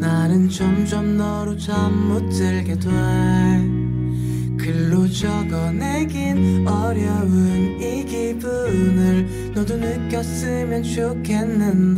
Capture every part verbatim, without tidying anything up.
나는 점점 너로 잠 못 들게 돼. 글로 적어내긴 어려운 이 기분을 너도 느꼈으면 좋겠는데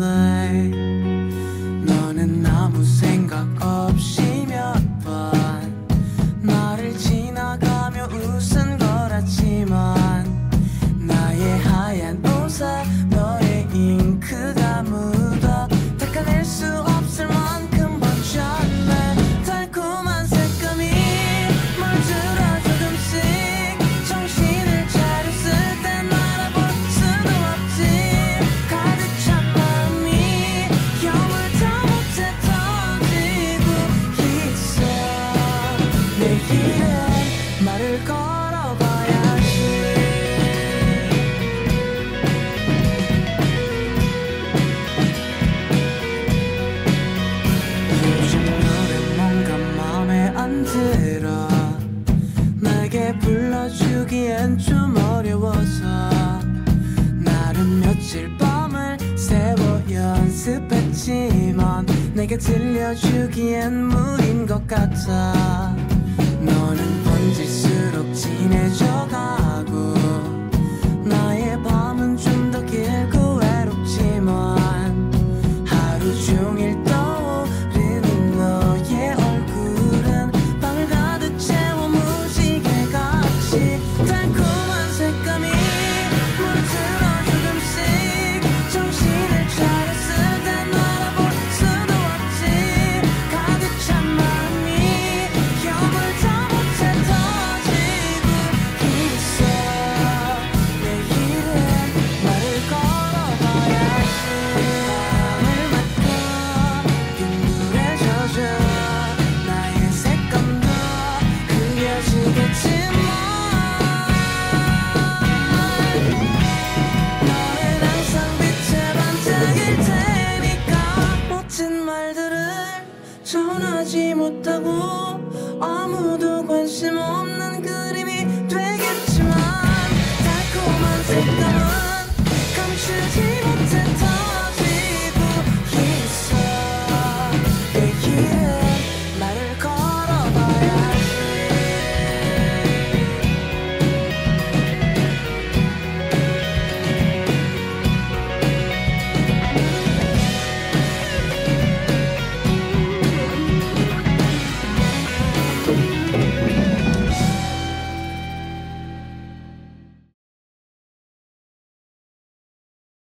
너는 아무 생각 없이 몇 번 나를 지나가며 웃은 거랐지만 나의 하얀 옷에 너의 잉크가 묻어 닦아낼 수 없을 만큼 번졌네. 달콤한 색감이 물들어 조금씩 정신을 차렸을 땐 알아볼 수도 없지. 가득 찬 마음이 여물다 못해 터지고 있어. 내일은 말을 걸어봐야지. 요즘 노래 뭔가 맘에 안 들어. 내게 불러주기엔 좀 어려워서 나름 며칠 밤을 새워 연습했지만 내게 들려주기엔 무리인 것 같아. 너는 번질수록 진해져가고 나의 밤은 좀 더 길고 외롭지만 하루 종일 떠오르는 너의 얼굴은 방을 가득 채워 무지개같이. 달콤한 색감이 물들어 조금씩 정신을 차렸을 땐 알아볼 수도 없지. 가득 찬 마음이 여물다 못해 터지고 있어. 내일은 말을 걸어봐야지. 밤을 맞고 빗물에 젖어 나의 색감도 흐려지겠지만 너는 항상 빛의 반짝일 테니까. 멋진 말들을 전하지 못하고 아무도 관심 없는 그림이 되겠지만 달콤한 색감은 감추지